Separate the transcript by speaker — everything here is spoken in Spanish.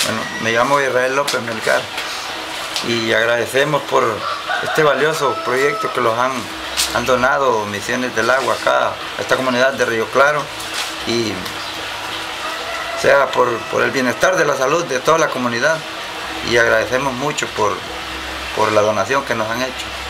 Speaker 1: Bueno, me llamo Israel López Melgar y agradecemos por este valioso proyecto que los han donado Misiones del Agua acá, a esta comunidad de Río Claro, y sea por el bienestar de la salud de toda la comunidad, y agradecemos mucho por la donación que nos han hecho.